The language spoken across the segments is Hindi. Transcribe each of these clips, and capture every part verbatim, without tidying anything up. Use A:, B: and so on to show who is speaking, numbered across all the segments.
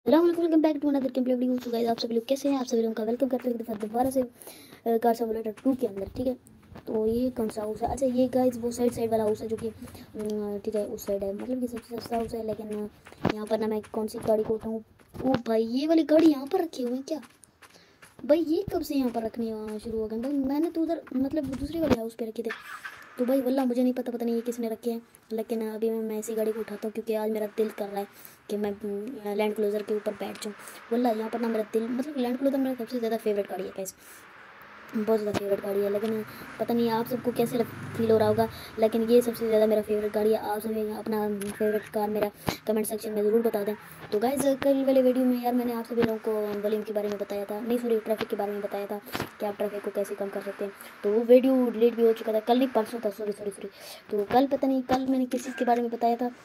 A: Welcome back to another gameplay video. So guys, आप सभी लोग कैसे हैं? आप सभी लोगों का वेलकम करते हैं एक दफ़ा दोबारा से कार सिमुलेटर टू के अंदर। ठीक है, तो ये कौन सा हाउस है? अच्छा, ये गाइस वो साइड साइड वाला हाउस है जो कि ठीक है उस साइड है, मतलब ये सबसे सस्ता हाउस है। लेकिन यहाँ पर ना मैं कौन सी गाड़ी को उठाऊँ? ओ भाई, ये वाली गाड़ी यहाँ पर रखी हुई है क्या? भाई ये कब से यहाँ पर रखने शुरू हो गए? भाई मैंने तो उधर मतलब दूसरे वाले हाउस पे रखे थे। तो भाई वल्ला मुझे नहीं पता, पता नहीं ये किसने रखे हैं। लेकिन अभी मैं ऐसी गाड़ी को उठाता हूँ क्योंकि आज मेरा दिल कर रहा है कि मैं लैंड क्लोजर के ऊपर बैठ जाऊँ। वल्ला यहाँ पर ना मेरा दिल, मतलब लैंड क्लोजर मेरा सबसे ज़्यादा फेवरेट गाड़ी है गाइस, बहुत ज़्यादा फेवरेट गाड़ी है। लेकिन पता नहीं आप सबको कैसे फील हो रहा होगा, लेकिन ये सबसे ज़्यादा मेरा फेवरेट गाड़ी है। आप सभी अपना फेवरेट कार मेरा कमेंट सेक्शन में ज़रूर बता दें। तो गाइस, कल वाले वीडियो में यार मैंने आप सभी लोगों को वॉल्यूम के बारे में बताया था, नहीं सॉरी ट्रैफिक के बारे में बताया था कि आप ट्रैफिक को कैसे कम कर सकते हैं। तो वो वीडियो डिलीट भी हो चुका था, कल नहीं परसों था, सॉरी सॉरी सॉरी तो कल पता नहीं कल मैंने किस चीज़ के बारे में बताया था,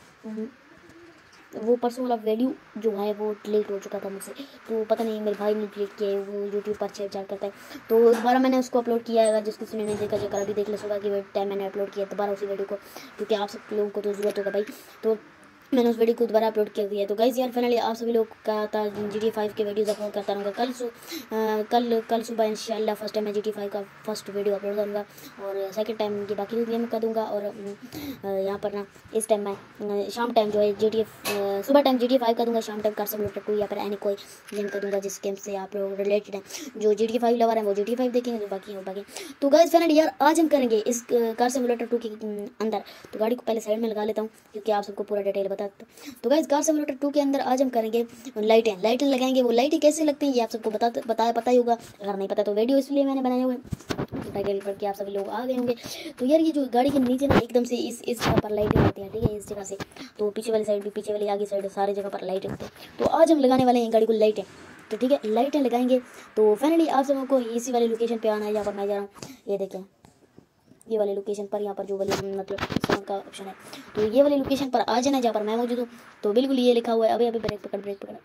A: वो परसों वाला वीडियो जो है वो डिलीट हो चुका था मुझसे। तो पता नहीं मेरे भाई ने डिलीट किया है, वो यूट्यूब पर छेड़छाड़ करता है। तो दोबारा मैंने उसको अपलोड किया है, अगर जिस किसी ने नहीं देखा जाकर अभी देख ले सुबह की टाइम मैंने अपलोड किया दोबारा उसी वीडियो को, क्योंकि आप सब लोगों को तो ज़रूरत होगा भाई। तो मैंने उस वीडियो को दोबारा अपलोड किया हुआ है। तो गाइस यार फाइनली आप सभी लोग का था जी टी फाइव के वीडियोज़ अपलोड करता रहूँगा। कल सु आ, कल कल सुबह इंशाल्लाह फर्स्ट टाइम मैं जी टी फाइव का फर्स्ट वीडियो अपलोड करूँगा और सेकंड टाइम ये बाकी गेम कर दूँगा। और यहाँ पर ना इस टाइम मैं शाम टाइम जो है जी टी सुबह टाइम जी टी फाइव कर दूँगा, शाम टाइम कार सिमुलेटर टू या फिर एनी कोई गेम कर दूँगा जिस गेम से आप लोग रिलेटेड हैं। जो जी टी फाइव लवर है वो जी टी फाइव देखेंगे, जो बाकी है वो बाकी। तो गाइस फाइनली यार आज हम करेंगे इस कार सिमुलेटर टू के अंदर। तो गाड़ी को पहले साइड में लगा लेता हूँ क्योंकि आप सबको पूरा डिटेल बता सकता हूँ। तो गाइस कार सिमुलेटर टू के अंदर आज हम करेंगे लाइटें लाइटें लगाएंगे। वो लाइटें कैसे लगती हैं ये आप सबको बता बताया पता ही होगा, अगर नहीं पता तो वीडियो इसलिए मैंने बनाए हुए टाइटल पर कि आप सभी लोग आ गए होंगे। तो यार ये जो गाड़ी के नीचे ना एकदम से इस इस जगह पर लाइटें होती हैं, ठीक है, इस जगह से। तो पीछे वाली साइड भी, पीछे वाली आगे साइड, सारी जगह पर लाइटें होती हैं। तो आज हम लगाने वाले हैं गाड़ी को लाइटें। तो ठीक है, लाइटें लगाएंगे। तो फाइनली आप सबों को इसी वाली लोकेशन पे आना है जहाँ पर मैं जा रहा हूँ। ये देखें, ये वाली लोकेशन पर, यहाँ पर जो वाली मतलब साउंड का ऑप्शन है, तो ये वाली लोकेशन पर आ जाना है जहाँ पर मैं मौजूद हूँ। तो बिल्कुल ये लिखा हुआ है, अभी अभी ब्रेक पकड़ ब्रेक पकड़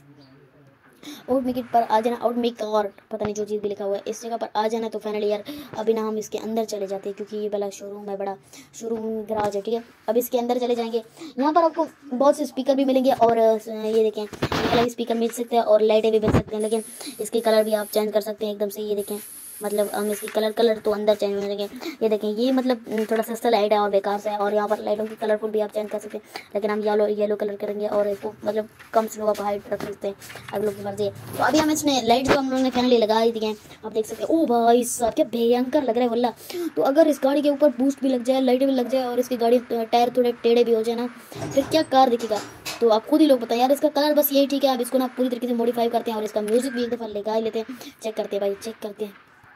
A: आउट मेक इट पर आ जाना, आउट मेक और पता नहीं जो चीज़ भी लिखा हुआ है इस जगह पर आ जाना। तो फाइनली यार अभी ना हम इसके अंदर चले जाते हैं क्योंकि ये वाला शोरूम है, बड़ा शोरूम गराज है। ठीक है, अब इसके अंदर चले जाएंगे। यहाँ पर आपको बहुत से स्पीकर भी मिलेंगे और ये देखें ये वाला स्पीकर मिल सकते हैं और लाइटें भी मिल सकते हैं, लेकिन इसके कलर भी आप चेंज कर सकते हैं एकदम से। ये देखें, मतलब हम इसकी कलर कलर तो अंदर चेंज हो जाएंगे। ये देखें, ये मतलब थोड़ा सस्ता लाइट है और बेकार से है, और यहाँ पर लाइटों की कलरफुल भी आप चेंज कर सकते हैं, लेकिन हम येलो येलो कलर करेंगे और इसको मतलब कम स्लो अप हाइट रख सकते हैं, आप लोग की मर्जी है। तो अभी हम इसने लाइट जो हम लोगों ने फाइनली लगा ही दिए हैं, आप देख सकते हैं। ओ भाई साहब क्या भयंकर लग रहा है वल्ला। तो अगर इस गाड़ी के ऊपर बूस्ट भी लग जाए, लाइटें भी लग जाए और इसकी गाड़ी टायर थोड़े टेढ़े भी हो जाए ना, फिर क्या कार दिखेगा। तो आप खुद ही लोग बताएं यार, इसका कलर बस यही ठीक है। अब इसको ना पूरी तरीके से मॉडिफाई करते हैं और इसका म्यूजिक भी एक दफ़ा लगा ही लेते हैं, चेक करते हैं भाई, चेक करते हैं।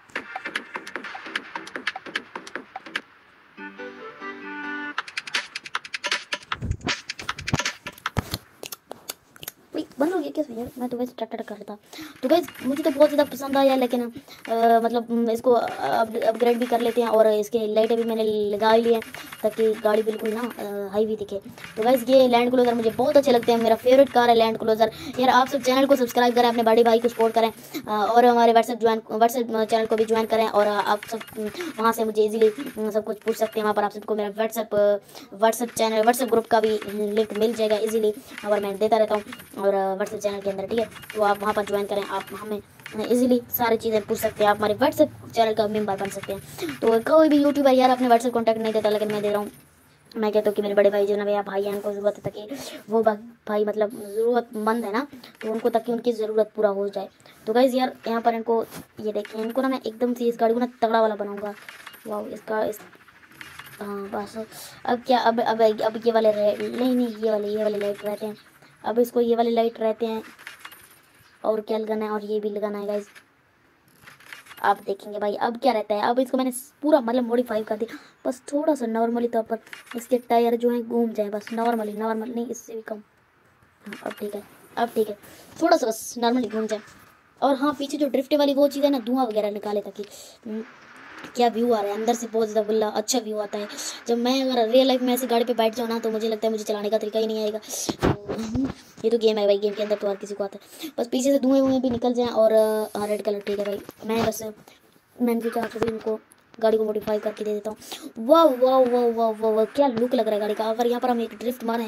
A: बंद हो गया कैसे यार, मैं तो वैसे टट टट कर रहा था। तो गाइस मुझे तो बहुत ज़्यादा पसंद आया, लेकिन आ, मतलब इसको अपग्रेड भी कर लेते हैं और इसके लाइटें भी मैंने लगा ही लिए ताकि गाड़ी बिल्कुल ना हाई भी दिखे। तो गाइस ये लैंड क्लोजर मुझे बहुत अच्छे लगते हैं, मेरा फेवरेट कार है लैंड क्लोजर। यार आप सब चैनल को सब्सक्राइब करें, अपने बड़े भाई को सपोर्ट करें और हमारे व्हाट्सएप ज्वाइन व्हाट्सएप चैनल को भी ज्वाइन करें। और आप सब वहाँ से मुझे ईजिली सब कुछ पूछ सकते हैं, वहाँ पर आप सबको मेरा WhatsApp WhatsApp channel WhatsApp group का भी लिंक मिल जाएगा ईजिली, और मैं देता रहता हूँ और व्हाट्सएप चैनल के अंदर। ठीक है, तो आप वहाँ पर ज्वाइन करें, आप हमें इजीली सारी चीज़ें पूछ सकते हैं, आप हमारे व्हाट्सएप चैनल का मेंबर बन सकते हैं। तो कोई भी यूट्यूबर यार अपने व्हाट्सएप कॉन्टैक्ट नहीं देता, लेकिन मैं दे रहा हूँ। मैं कहता हूँ कि मेरे बड़े भाई जो ना भैया भाई हैं, उनको ज़रूरत है ताकि वो भाई मतलब ज़रूरतमंद है ना, तो उनको ताकि उनकी ज़रूरत पूरा हो जाए। तो गाइज़ यार यहाँ पर इनको ये देखिए, इनको ना मैं एकदम से इस गाड़ी को ना तगड़ा वाला बनाऊँगा। वाह इसका इस हाँ बस अब क्या, अब अब अब ये वाले नहीं नहीं ये वाले ये वाले लाइट रहते हैं, अब इसको ये वाले लाइट रहते हैं और क्या लगाना है, और ये भी लगाना है गाइज, आप देखेंगे भाई अब क्या रहता है। अब इसको मैंने पूरा मतलब मॉडिफाई कर दिया, बस थोड़ा सा नॉर्मली तौर पर इसके टायर जो है घूम जाए, बस नॉर्मली नॉर्मल नहीं इससे भी कम। हाँ अब ठीक है, अब ठीक है, थोड़ा सा बस नॉर्मली घूम जाए। और हाँ पीछे जो ड्रिफ्ट वाली वो चीज़ है ना, धुआं वगैरह निकाले ताकि क्या व्यू आ रहा है अंदर से, बहुत ज़्यादा बुल्ला अच्छा व्यू आता है। जब मैं अगर रियल लाइफ में ऐसी गाड़ी पे बैठ जाऊँ ना, तो मुझे लगता है मुझे चलाने का तरीका ही नहीं आएगा। तो ये तो गेम है भाई, गेम के अंदर तो हर किसी को आता है। बस पीछे से धुएं वुएं भी निकल जाएँ और हाँ रेड कलर ठीक है भाई। मैं बस मैंने सोचा आप सभी इनको गाड़ी को मॉडिफाई करके दे देता हूँ। वाह वाह वाह वाह वाह वाह क्या लुक लग रहा है गाड़ी का। अगर यहाँ पर हम एक ड्रिफ्ट मारें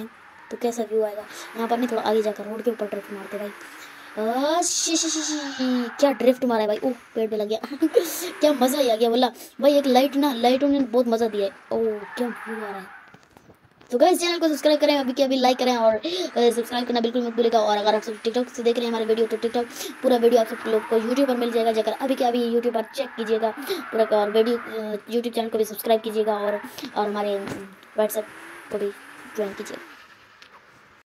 A: तो कैसा व्यू आएगा। यहाँ पर नहीं थोड़ा आगे जाकर रोड के ऊपर ड्रिफ्ट मारते भाई। आ, शी, शी, शी, शी, क्या ड्रिफ्ट मारा है भाई। ओह पेड़ पे लग गया क्या मज़ा ही आ गया बोला भाई। एक लाइट ना लाइटों ने बहुत मज़ा दिया है। ओह क्या व्यू आ रहा है। तो गाइस चैनल को सब्सक्राइब करें अभी के अभी, लाइक करें और सब्सक्राइब करना बिल्कुल मत भूलिएगा। और अगर आप सब टिकटॉक से देख रहे हैं हमारे वीडियो तो टिकटॉक पूरा वीडियो आप सब लोग को यूट्यूब पर मिल जाएगा, जाकर अभी के अभी यूट्यूब पर चेक कीजिएगा पूरा। और वीडियो यूट्यूब चैनल को भी सब्सक्राइब कीजिएगा और और हमारे व्हाट्सएप को भी ज्वाइन कीजिएगा।